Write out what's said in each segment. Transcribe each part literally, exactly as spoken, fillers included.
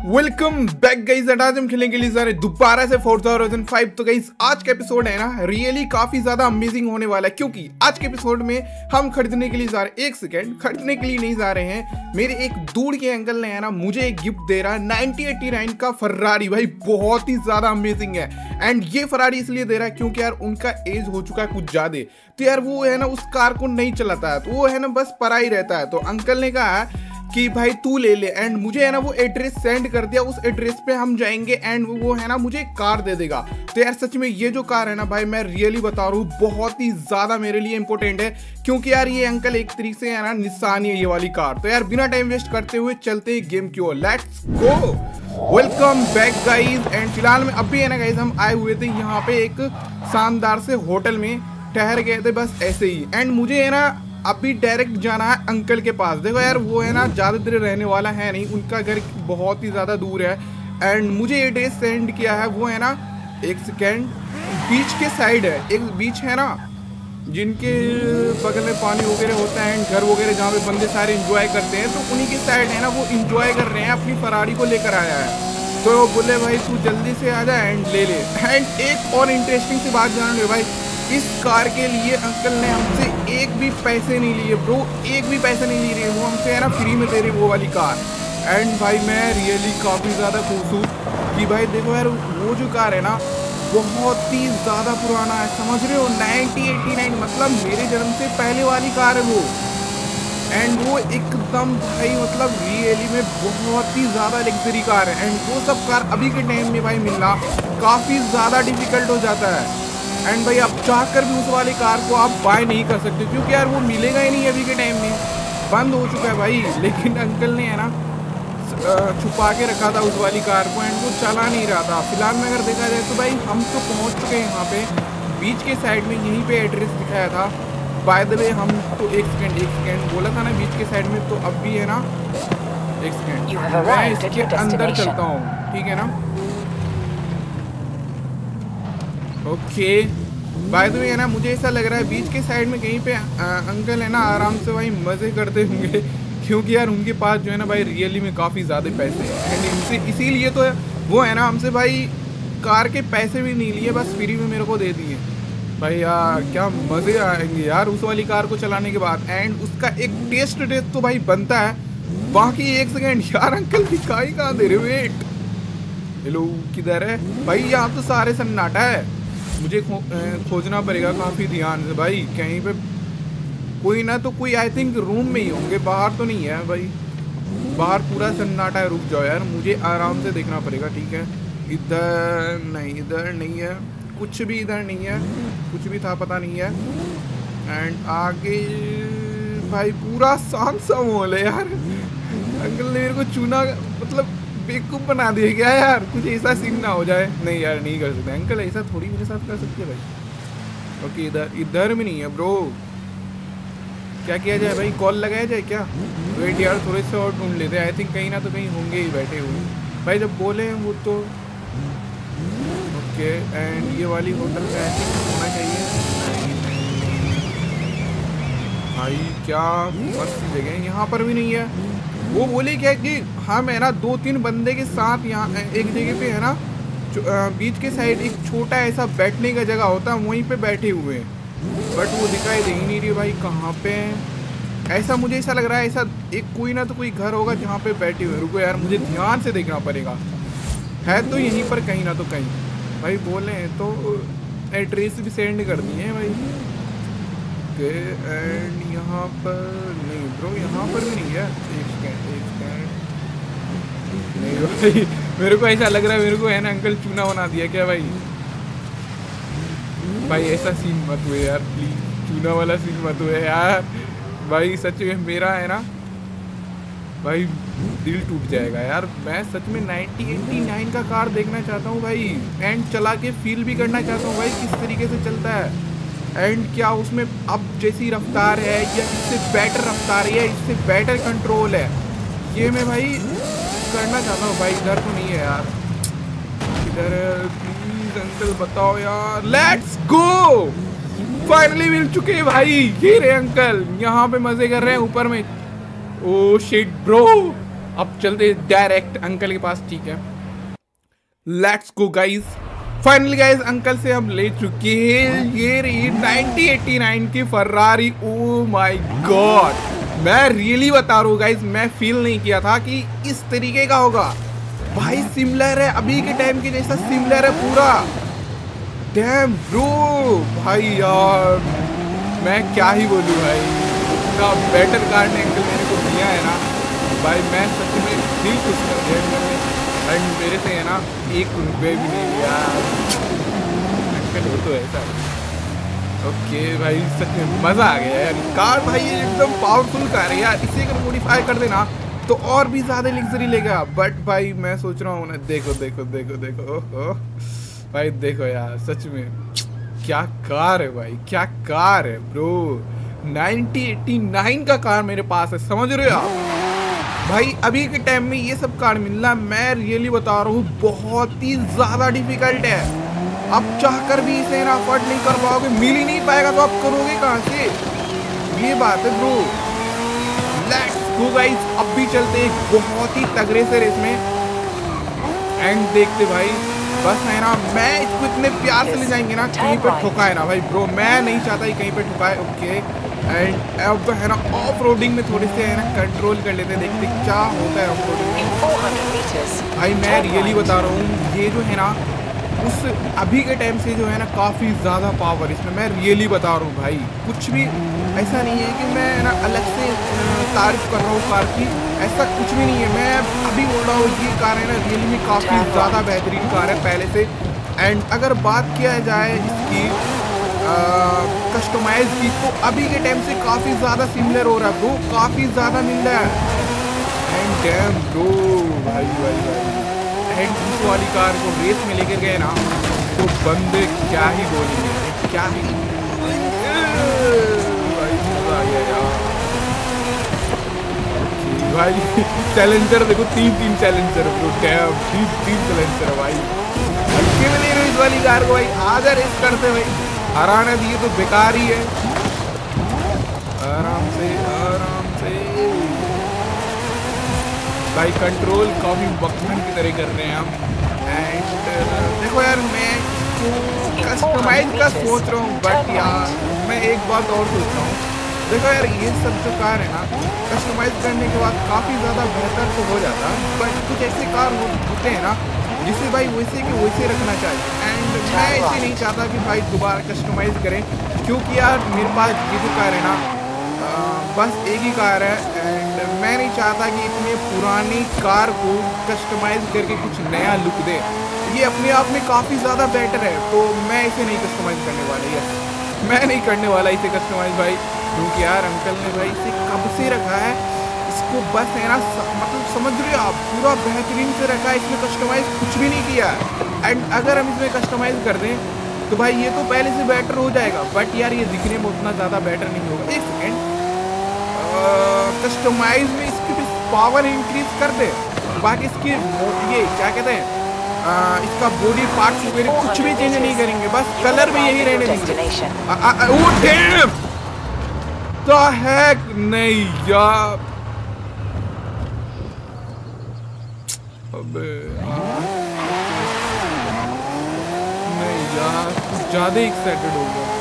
Welcome back guys. आज हम खेलेंगे लिए सारे दोबारा से फोर्जा होराइजन फाइव। तो गाइस आज का एपिसोड है ना रियली काफी ज्यादा अमेजिंग होने वाला है, क्योंकि आज के एपिसोड में हम खरीदने के लिए जा रहे एक सेकेंड खरीदने के लिए नहीं जा रहे हैं। मेरे एक दूर के अंकल ने है ना मुझे एक गिफ्ट दे रहा है नाइनटीन एटी नाइन का फरारी। भाई बहुत ही ज्यादा अमेजिंग है। एंड ये फरारी इसलिए दे रहा है क्योंकि यार उनका एज हो चुका है कुछ ज्यादा, तो यार वो है ना उस कार को नहीं चलाता है, तो वो है ना बस परा ही रहता है। तो अंकल ने कहा कि भाई तू ले ले, एंड मुझे है ना वो एड्रेस सेंड कर दिया। उस एड्रेस पे हम जाएंगे एंड वो है ना मुझे एक कार दे देगा। तो यार सच में ये जो कार है ना भाई, मैं रियली बता रहा हूँ बहुत ही ज्यादा मेरे लिए इंपॉर्टेंट है, क्योंकि यार ये अंकल एक तरीके से है ना निशानी है ये वाली कार। तो यार बिना टाइम वेस्ट करते हुए चलते हैं गेम की ओर, let's go. Welcome back guys. And फिलहाल में अभी है ना गाइज हम आए हुए थे यहाँ पे एक शानदार से होटल में, ठहर गए थे बस ऐसे ही। एंड मुझे है ना अभी डायरेक्ट जाना है अंकल के पास। देखो यार वो है ना ज़्यादा देर रहने वाला है नहीं, उनका घर बहुत ही ज़्यादा दूर है। एंड मुझे एड्रेस सेंड किया है, वो है ना एक सेकेंड बीच के साइड है, एक बीच है ना जिनके बगल में पानी वगैरह होता है एंड घर वगैरह जहाँ पे बंदे सारे इंजॉय करते हैं, तो उन्हीं की साइड है ना वो इंजॉय कर रहे हैं, अपनी फरारी को लेकर आया है। तो बोले भाई तू जल्दी से आ जा एंड ले ले। एंड एक और इंटरेस्टिंग सी बात जान लो भाई, इस कार के लिए अंकल ने हमसे एक भी पैसे नहीं लिए ब्रो, एक भी पैसे नहीं ले रहे, वो हमसे है ना फ्री में दे रहे वो वाली कार। एंड भाई मैं रियली काफ़ी ज़्यादा खुश हूँ कि भाई देखो यार वो जो कार है ना बहुत ही ज़्यादा पुराना है, समझ रहे हो, नाइनटीन एटी नाइन, मतलब मेरे जन्म से पहले वाली कार है वो। एंड वो एकदम भाई मतलब रियली में बहुत ही ज़्यादा लग्जरी कार है। एंड वो सब कार अभी के टाइम में भाई मिलना काफ़ी ज़्यादा डिफिकल्ट हो जाता है। एंड भाई आप चाहकर भी उस वाली कार को आप बाय नहीं कर सकते, क्योंकि यार वो मिलेगा ही नहीं अभी के टाइम में, बंद हो चुका है भाई। लेकिन अंकल ने है ना छुपा के रखा था उस वाली कार को एंड वो चला नहीं रहा था। फिलहाल में अगर देखा जाए तो भाई हम तो पहुंच चुके हैं यहाँ पे बीच के साइड में, यहीं पे एड्रेस दिखाया था। बाय द वे हम तो एक सेकेंड एक सेकेंड बोला था ना बीच के साइड में, तो अब भी है ना एक सेकेंड मैं इसके अंदर चलता हूँ, ठीक है ना। ओके बाय द वे है ना मुझे ऐसा लग रहा है बीच के साइड में कहीं पे आ, अंकल है ना आराम से भाई मज़े करते होंगे, क्योंकि यार उनके पास जो है ना भाई रियली में काफ़ी ज़्यादा पैसे हैं। एंड इनसे इसीलिए तो वो है ना हमसे भाई कार के पैसे भी नहीं लिए, बस फ्री में मेरे को दे दिए। भाई यार क्या मज़े आएंगे यार उस वाली कार को चलाने के बाद। एंड उसका एक टेस्ट टेस्ट तो भाई बनता है। बाकी एक सेकेंड यार अंकल दिखाई कहाँ दे रहे, वेट, हेलो किधर है भाई, यहाँ तो सारे सन्नाटा है, मुझे खो, खोजना पड़ेगा काफ़ी ध्यान से भाई। कहीं पे कोई ना तो कोई आई थिंक रूम में ही होंगे, बाहर तो नहीं है भाई, बाहर पूरा सन्नाटा है। रुक जाओ यार मुझे आराम से देखना पड़ेगा, ठीक है। इधर नहीं, इधर नहीं है, कुछ भी इधर नहीं है, कुछ भी था पता नहीं है। एंड आगे भाई पूरा शांत सा माहौल है यार। अंकल ने मेरे को चुना मतलब बेवकूफ़ बना दिया क्या यार, कुछ ऐसा सीन ना हो जाए। नहीं यार नहीं कर सकते अंकल, ऐसा थोड़ी मेरे साथ कर सकते भाई। ओके इधर इधर भी नहीं है ब्रो, क्या किया जाए भाई, कॉल लगाया जाए क्या? वेट यार थोड़े से और ढूंढ लेते हैं, आई थिंक कहीं ना तो कहीं होंगे ही बैठे हुए भाई, जब बोले हैं वो तो। ओके एंड ये वाली होटल में आई थिंक होना चाहिए भाई, क्या मस्त जगह है, यहाँ पर भी नहीं है। वो बोले क्या कि हम है ना दो तीन बंदे के साथ यहाँ एक जगह पे है ना बीच के साइड एक छोटा ऐसा बैठने का जगह होता है, वहीं पे बैठे हुए हैं, बट वो दिखाई दे ही नहीं रही भाई कहाँ पे है। ऐसा मुझे ऐसा लग रहा है ऐसा एक कोई ना तो कोई घर होगा जहाँ पे बैठे हुए। रुको यार मुझे ध्यान से देखना पड़ेगा, है तो यहीं पर कहीं ना तो कहीं भाई। बोले तो एड्रेस भी सेंड कर दिए हैं भाई। ओके एंड यहाँ पर नहीं ब्रो, यहाँ पर भी नहीं है। एक सेकेंड एक सेकेंड नहीं भाई, मेरे को ऐसा लग रहा है मेरे को है ना अंकल चूना बना दिया क्या भाई। भाई ऐसा सीन मत हुए यार प्लीज, चूना वाला सीन मत हुए यार भाई, सच में मेरा है ना भाई दिल टूट जाएगा यार। मैं सच में नाइनटीन एटी नाइन का कार देखना चाहता हूँ भाई, एंड चला के फील भी करना चाहता हूँ भाई किस तरीके से चलता है। एंड क्या उसमें अब जैसी रफ्तार है या इससे बेटर रफ्तार है, इससे बेटर कंट्रोल है, ये मैं भाई करना चाहता हूँ भाई। इधर तो नहीं है यार, इधर प्लीज अंकल बताओ यार। लेट्स गो, फाइनली मिल चुके हैं भाई, ये रहे अंकल, यहाँ पे मजे कर रहे हैं ऊपर में। ओ शिट ब्रो, अब चलते डायरेक्ट अंकल के पास, ठीक है। Let's go guys. Finally guys uncle से हम ले चुके हैं ये रही नाइनटीन एटी नाइन की फरारी। ओ माय गॉड, मैं रियली बता रहा हूँ गाइस, मैं फील नहीं किया था कि इस तरीके का होगा भाई। सिमिलर है अभी के टाइम के जैसा, सिमिलर है पूरा। डैम ब्रो भाई यार, मैं क्या ही बोलूँ भाई, इतना बेटर कार ने अंकल मेरे को दिया है ना भाई, मैं सच में दिल खुश कर दिया। एंड मेरे से है ना एक रुपये भी नहीं लिया अंकल, हो तो ऐसा। ओके भाई सच में मज़ा आ गया यार। कार भाई ये एकदम पावरफुल कार है यार, इसे अगर मॉडिफाई कर देना तो और भी ज़्यादा लग्जरी लेगा। बट भाई मैं सोच रहा हूँ ना, देखो देखो देखो देखो ओह भाई, देखो यार सच में क्या कार है भाई, क्या कार है ब्रो। नाइनटीन एटी नाइन का कार मेरे पास है, समझ रहे हो आप भाई। अभी के टाइम में ये सब कार मिलना, मैं रियली बता रहा हूँ, बहुत ही ज़्यादा डिफिकल्ट है। आप चाहकर भी इसे ना अफोर्ड नहीं कर पाओगे, मिल ही नहीं पाएगा तो आप करोगे कहाँ से, ये बात है ब्रो। लेट्स गो गाइस, अब भी चलते एक बहुत ही तगड़े से रेस में एंड देखते भाई। बस है ना, मैं इसको इतने प्यार से ले जाएंगे ना, कहीं पे ठुकाए ना भाई ब्रो, मैं नहीं चाहता कि कहीं पे ठुकाए। ओके एंड अब है ना ऑफ रोडिंग में थोड़े से है ना कंट्रोल कर लेते हैं, देखते क्या होता है ऑफ रोडिंग में। भाई मैं रियली बता रहा हूँ, ये जो है ना उस अभी के टाइम से जो है ना काफ़ी ज़्यादा पावर इसमें, मैं रियली बता रहा हूँ भाई। कुछ भी ऐसा नहीं है कि मैं ना अलग से तारीफ कर रहा हूँ कार की, ऐसा कुछ भी नहीं है। मैं अभी बोल रहा हूँ ये कार है ना रियली में काफ़ी ज़्यादा बेहतरीन कार है पहले से। एंड अगर बात किया जाए इसकी कस्टमाइज की, तो अभी के टाइम से काफ़ी ज़्यादा सिमिलर हो रहा है ब्रो, काफ़ी ज़्यादा मिल रहा है। एंड डैम ब्रो भाई भाई भाई, एंड इस वाली कार को रेस में लेकर गए ना तो बंदे क्या ही बोलेंगे, क्या ही भाई मजा आ गया यार भाई। चैलेंजर देखो, तीन तीन चैलेंजर ब्रो, डैम तीन तीन चैलेंजर भाई। अकेले ले रहे इस वाली कार को भाई, आधा रेस करते भाई, हराना दिए तो बेकार ही है। आराम से आराम से भाई, कंट्रोल काफ़ी बकमन की तरह कर रहे हैं हम। एंड देखो यार, मैं तो कस्टमाइज का सोच रहा हूँ, बट यार मैं एक बात और सोच रहा हूँ। देखो यार ये सब जो कार है ना, कस्टमाइज करने के बाद काफ़ी ज़्यादा बेहतर तो हो जाता है, बट कुछ ऐसे कार होते हैं ना जिसे भाई वैसे कि वैसे रखना चाहिए। एंड मैं ऐसे नहीं चाहता कि भाई दोबारा कस्टमाइज़ करें, क्योंकि यार मेरे पास ये जो कार है ना आ, बस एक ही कार है। एंड मैं नहीं चाहता कि इतने पुरानी कार को कस्टमाइज़ करके कुछ नया लुक दे, ये अपने आप में काफ़ी ज़्यादा बेटर है। तो मैं इसे नहीं कस्टमाइज़ करने वाला, यस मैं नहीं करने वाला इसे कस्टमाइज़ भाई, क्योंकि यार अंकल ने भाई इसे कब से रखा है, इसको बस है ना मतलब समझ रहे हो आप, पूरा बेहतरीन से रखा है, इसमें कस्टमाइज़ कुछ भी नहीं किया है। एंड अगर हम इसमें कस्टमाइज़ कर दें तो भाई ये तो पहले से बेटर हो जाएगा, बट यार ये दिखने में उतना ज़्यादा बेटर नहीं होगा। एक सेकेंड, कस्टमाइज में इसकी भी पावर इंक्रीज कर दे, बाकी इसकी ये क्या कहते हैं आ, इसका बॉडी पार्ट्स वगैरह कुछ भी चेंज नहीं करेंगे, बस कलर भी यही रहने देंगे। ओ डैम द हेक, नहीं यार अबे नहीं यार, कुछ ज़्यादा एक्साइटेड हो गया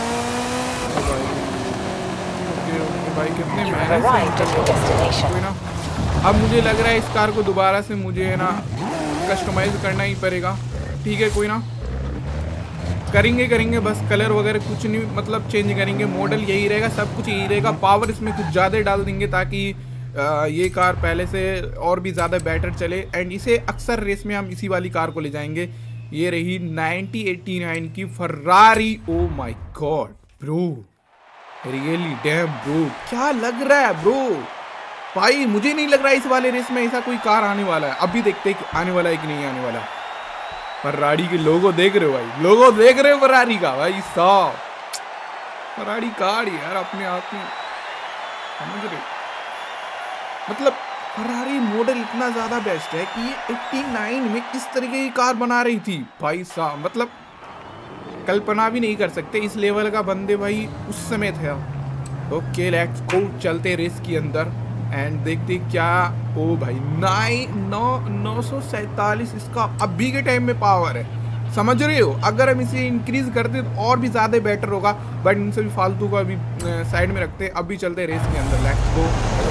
भाई, कितने कोई ना। अब मुझे लग रहा है इस कार को दोबारा से मुझे है ना कस्टमाइज करना ही पड़ेगा। ठीक है कोई ना, करेंगे करेंगे बस कलर वगैरह कुछ नहीं मतलब चेंज करेंगे, मॉडल यही रहेगा, सब कुछ यही रहेगा, पावर इसमें कुछ ज़्यादा डाल देंगे ताकि आ, ये कार पहले से और भी ज़्यादा बेटर चले। एंड इसे अक्सर रेस में हम इसी वाली कार को ले जाएंगे। ये रही नाइनटीन एटी नाइन की Ferrari. Oh my God bro, really damn bro, क्या लग रहा है ब्रो भाई, मुझे नहीं लग रहा है इस वाले रेस में ऐसा कोई कार आने वाला है। अभी देखते हैं कि आने वाला है कि नहीं आने वाला। फरारी के लोगो देख रहे हो भाई, लोगो देख रहे हो फरारी का भाई साहब, फरारी कार यार अपने आप में, समझ रहे मतलब फरारी मॉडल इतना ज़्यादा बेस्ट है कि ये नवासी में इस तरीके की कार बना रही थी भाई साहब, मतलब कल्पना भी नहीं कर सकते इस लेवल का बंदे भाई उस समय थे। ओके लेट्स गो, चलते रेस के अंदर। एंड देखते क्या, ओ भाई नाइन नौ नौ सौ सैतालीस इसका अभी के टाइम में पावर है, समझ रहे हो। अगर हम इसे इंक्रीज करते तो और भी ज़्यादा बेटर होगा, बट इनसे भी फालतू को अभी साइड में रखते हैं। अभी चलते हैं रेस के अंदर, लेट्स गो।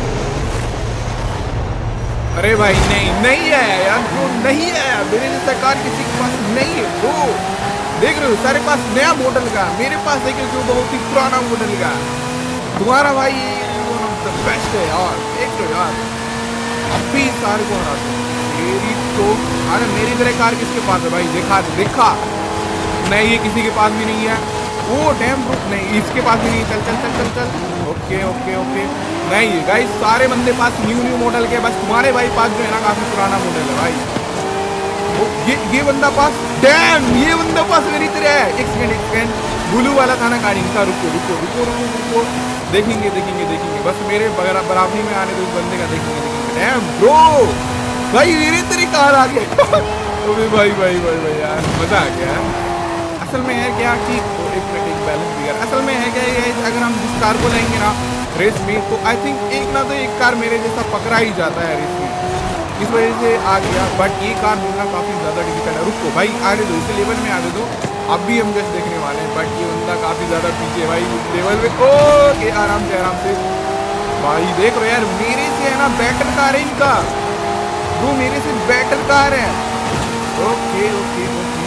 अरे भाई नहीं नहीं है यार ब्रो, नहीं है मेरे जैसा कार किसी के पास नहीं है ब्रो। देख रहे हो सारे पास नया मॉडल का, मेरे पास है जो बहुत ही पुराना मॉडल का। तुम्हारा भाई बेस्ट है यार, देख लो यार अभी सारे को हराते हैं। मेरी तो अरे मेरी तरह कार किसके पास है भाई, देखा देखा नहीं, ये किसी के पास भी नहीं है। वो डैम ब्रो, नहीं इसके पास भी नहीं। चल चल चल चल चल ओके ओके ओके नहीं गाइस, सारे बंदे पास न्यू न्यू मॉडल के, बस तुम्हारे भाई पास जो है ना काफी पुराना मॉडल है भाई। वो ये ये बंदा पास, डैम ये बंदा पास मेरी तरह है। एक सेकंड एक सेकंड, ब्लू वाला था ना गाड़ी इनका, रुको रुको रुको रुको रुको देखेंगे देखेंगे देखेंगे, बस मेरे बराबरी में आने दो उस बंदे का, देखेंगे देखेंगे। डैम ब्रो भाई मेरे तेरी कार आ गई भाई भाई भाई भाई यार मजा आ गया। असल में है क्या कि एक एक बैलेंस बिगड़, असल में है क्या ये, अगर हम जिस कार को लेंगे ना रेस में, तो आई थिंक एक ना तो एक कार मेरे जैसा पकड़ा ही जाता है रेस में, इस वजह से आ गया। बट ये कार मिलना काफ़ी ज़्यादा डिफिकल्ट है। रुको भाई आने दो, इसे लेवल में आने दो, अब भी हम जस्ट देखने वाले हैं। बट ये बंदा काफ़ी ज़्यादा पीछे भाई लेवल में। ओके आराम से आराम से भाई, देख रहे यार मेरे से है ना बेटर कार है इनका, वो मेरे से बेटर कार है। ओके ओके ओके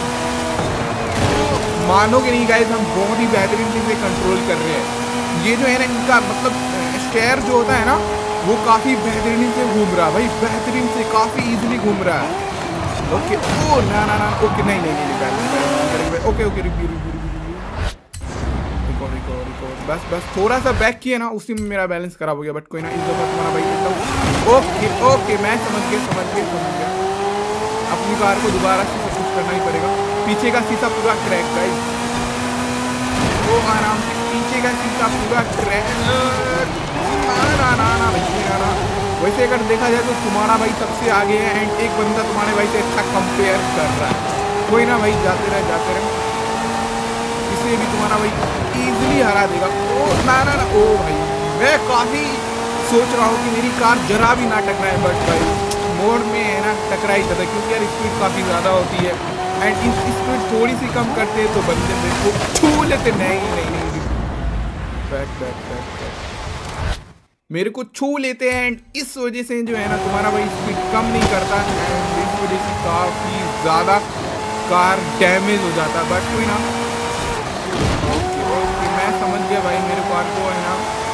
मानोगे नहीं गाइस, हम बहुत ही बेहतरीन से कंट्रोल कर रहे हैं। ये जो है ना इनका मतलब स्टेयर जो होता है ना, वो काफ़ी बेहतरीन से घूम रहा है भाई, बेहतरीन से काफ़ी इजीली घूम रहा है। ओके ओ ना ना ना ओके नहीं नहीं नहीं balance okay okay review review record record record बस बस थोड़ा सा बैक किया ना, उसी में मेरा बैलेंस खराब हो गया। बट कोई ना, इस दफा तुम्हारा भाई एकदम ओके ओके मैं समझ गया समझ गया समझ गया। अपनी कार को दोबारा से सब कुछ करना ही पड़ेगा। पीछे का शीशा पूरा क्रैक गाइस, वो आराम से पीछे का शीशा पूरा क्रैक ना ना ना भैया ना। वैसे अगर देखा जाए तो तुम्हारा भाई सबसे आगे है, एंड एक बंदा तुम्हारे भाई से अच्छा कंपेयर कर रहा है। कोई ना भाई जाते रहे जाते रहे, इसे भी तुम्हारा भाई इजीली हरा देगा। ओ ना ना ना ओ भाई मैं काफ़ी सोच रहा हूँ कि मेरी कार जरा भी ना टकराए, बट भाई मोड में है ना टकरा ही जाता है, क्योंकि यार स्पीड काफ़ी ज़्यादा होती है, एंड इस स्पीड थोड़ी सी कम करते तो बंदे मेरे को छू लेते। नहीं नहीं नहीं बैक बैक बैक बैक मेरे को छू लेते हैं, एंड इस वजह से जो है ना तुम्हारा भाई स्पीड कम नहीं करता, एंड इस वजह से काफ़ी ज़्यादा कार डैमेज हो जाता। बट कोई ना, ओके ओके मैं समझ गया भाई, मेरे कार को है ना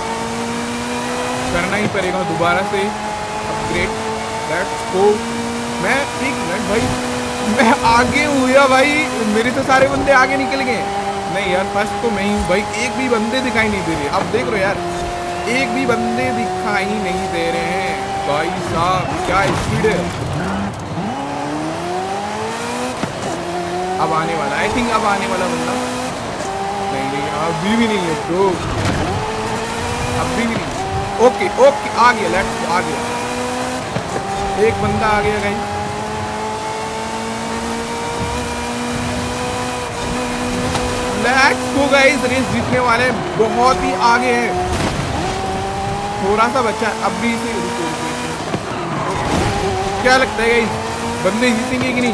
करना ही पड़ेगा दोबारा से अपग्रेड। Let's go. मैं एक मिनट भाई, मैं आगे हुआ भाई, मेरे तो सारे बंदे आगे निकल गए। नहीं यार फर्स्ट तो मैं ही हूँ भाई, एक भी बंदे दिखाई नहीं दे रहे। अब देख लो यार, एक भी बंदे दिखाई नहीं दे रहे हैं भाई साहब, क्या स्पीड है। अब आने वाला, आई थिंक अब आने वाला बंदा, नहीं नहीं अभी भी नहीं है ब्रो, अभी भी नहीं। ओके ओके आ गया, लेट्स गो आ गया, एक बंदा आ गया guys. Let's go guys, race जीतने वाले बहुत ही आगे हैं, थोड़ा सा बच्चा अब भी इसे। क्या लगता है गाइस बंदे जीतेंगे कि नहीं?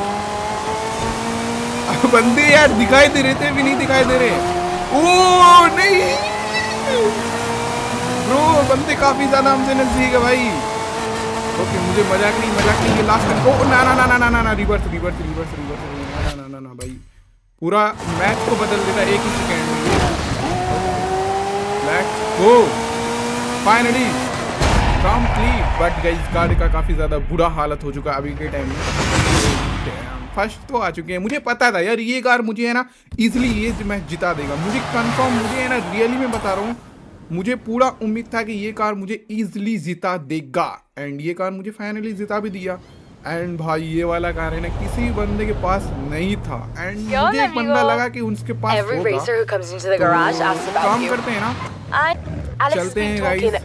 बंदे यार दिखाई दे रहे थे, भी नहीं दिखाई दे रहे। ओ नहीं ब्रो, बंदे काफी ज्यादा हमसे नजदीक है भाई। ओके मुझे मजाक नहीं मजाक नहीं, ये लास्ट में। ओ ना ना ना ना ना ना ना रिवर्स रिवर्स रिवर्स रिवर्स ना ना ना ना भाई, पूरा मैच को बदल देता एक ही सेकंड में। Let's go finally complete. But guys गाड़ी का काफी ज्यादा बुरा हालत हो चुका है अभी के टाइम में। फर्स्ट तो आ चुके हैं, मुझे पता था यार ये कार मुझे है ना इजीली ये मैच जिता देगा, मुझे कंफर्म, मुझे है ना रियली में बता रहा हूँ, मुझे पूरा उम्मीद था कि ये कार मुझे इजीली जिता देगा, एंड ये कार मुझे फाइनली जिता भी दिया। एंड भाई ये वाला कार है ना किसी बंदे के पास नहीं था, एंड मुझे एक बंदा लगा कि उनके पास होगा। तो काम करते हैं ना, चलते हैं गाइस।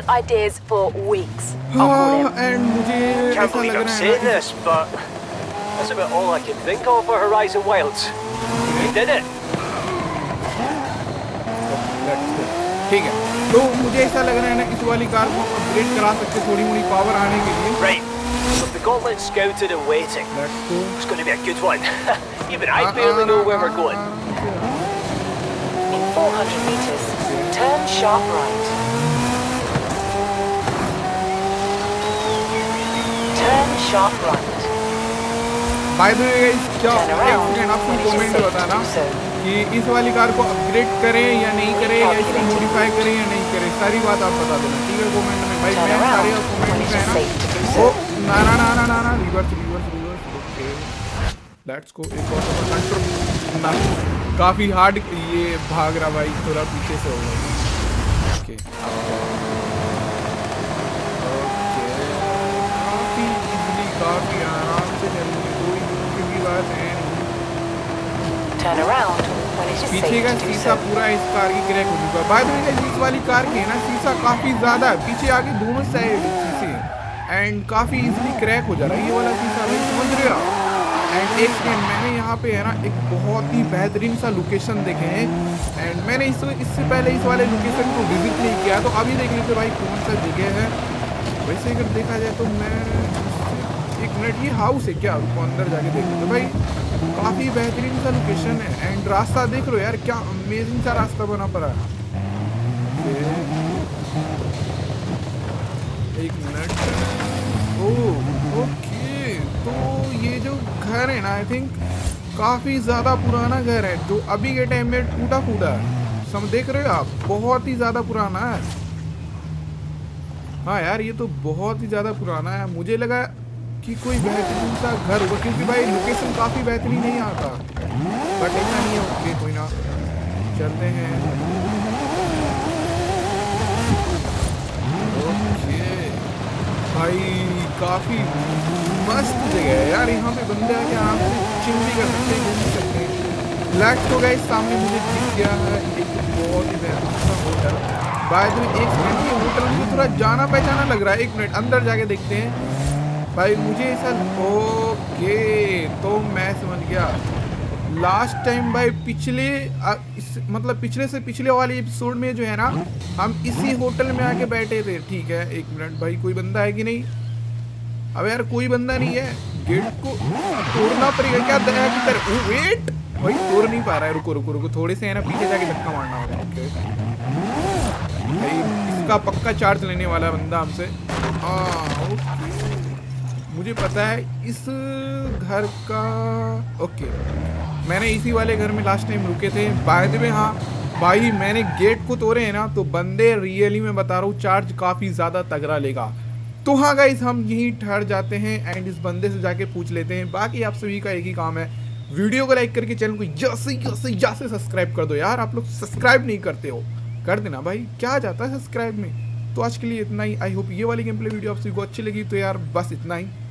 हाँ एंड मुझे ऐसा लग रहा है That's about all I can think of for Horizon Wilds. We did it. ठीक है तो मुझे ऐसा लग रहा है ना इस वाली कार को अपग्रेड करा सकते थोड़ी मोड़ी पावर आने के लिए। Right. So the gauntlet scouted and waiting. Let's go. It's going to be a good one. Even I barely know where we're going. In four hundred meters, turn sharp right. Turn sharp right. By the way guys, क्या Turn around एक when आपको it is comment में safe to बताना do so. कि इस वाली car को upgrade करें या नहीं करें या इसको मॉडिफाई करें या नहीं करें, सारी बात आप बता देना ठीक है कमेंट में। भाई मैं सारे कमेंट में है ना ओ ना ना ना ना ना ना reverse reverse reverse okay let's go. एक और कंट्रोल ना काफी हार्ड ये भाग रहा भाई, थोड़ा पीछे से हो गया ओके ओके काफी इजीली काफी आराम से चलनी कोई की बात है। Turn around when it is पीछे safe का to do शीशा so. पूरा इस कार की क्रैक हो चुका है। बाय द वे गाइस इस वाली कार के ना शीशा काफी ज्यादा है, पीछे आगे दोनों साइड शीशे एंड काफी इजीली क्रैक हो जा रहा है ये वाला शीशा भाई, समझ रहे हो। एंड एक सेकंड मैंने यहाँ पे है ना एक बहुत ही बेहतरीन सा लोकेशन देखे हैं एंड मैंने इस इससे पहले इस वाले लोकेशन को विजिट नहीं किया, तो अभी देख लीजिए भाई कौन सा जगह है। वैसे अगर देखा जाए तो मैं एक मिनट ये हाउस है क्या, उसको अंदर जाके देख लेते भाई, काफी बेहतरीन सा लोकेशन है एंड रास्ता देख लो यार क्या अमेजिंग सा रास्ता बना पड़ा है। एक मिनट ओ ओके तो ये जो घर है ना आई थिंक काफी ज्यादा पुराना घर है जो अभी के टाइम में टूटा फूटा है, सम देख रहे हो आप, बहुत ही ज्यादा पुराना है। हाँ यार ये तो बहुत ही ज्यादा पुराना है, मुझे लगा कि कोई बेहतरीन सा घर होगा क्योंकि भाई लोकेशन काफ़ी बेहतरीन नहीं आता, बट ऐसा नहीं है ओके कोई ना चलते हैं ओके भाई काफ़ी मस्त जगह है यार, यहाँ पे बंदे आके आराम से चिल भी कर सकते हैं घूम भी सकते हैं। फ्लैट तो गाइस सामने मुझे दिख गया है एक बहुत ही बेहतरीन सा होटल। बाय द वे एक मिनट ये होटल मुझे थोड़ा जाना पहचाना लग रहा है, एक मिनट अंदर जाके देखते हैं भाई मुझे ऐसा ओके तो मैं समझ गया लास्ट टाइम भाई पिछले आ, इस, मतलब पिछले से पिछले वाले एपिसोड में जो है ना हम इसी होटल में आके बैठे थे। ठीक है एक मिनट भाई कोई बंदा है कि नहीं, अब यार कोई बंदा नहीं है, गेट को तोड़ना पड़ेगा क्या दया की तरह। वेट भाई तोड़ नहीं पा रहा है, रुको रुको रुको थोड़े से है ना पीछे जाके धक्का मारना होगा। ओके भाई इसका पक्का चार्ज लेने वाला बंदा हमसे, हाँ मुझे पता है इस घर का ओके मैंने इसी वाले घर में लास्ट टाइम रुके थे। बाय द वे हाँ भाई मैंने गेट को तोड़े हैं ना तो बंदे रियली में बता रहा हूँ चार्ज काफ़ी ज़्यादा तगड़ा लेगा। तो हाँ गाइस हम यहीं ठहर जाते हैं एंड इस बंदे से जाके पूछ लेते हैं। बाकी आप सभी का एक ही काम है वीडियो को लाइक करके चैनल को जैसे जैसे जैसे सब्सक्राइब कर दो यार, आप लोग सब्सक्राइब नहीं करते हो, कर देना भाई क्या जाता है सब्सक्राइब में। तो आज के लिए इतना ही, आई होप ये वाली गेम प्ले वीडियो आप सभी को अच्छी लगी, तो यार बस इतना ही।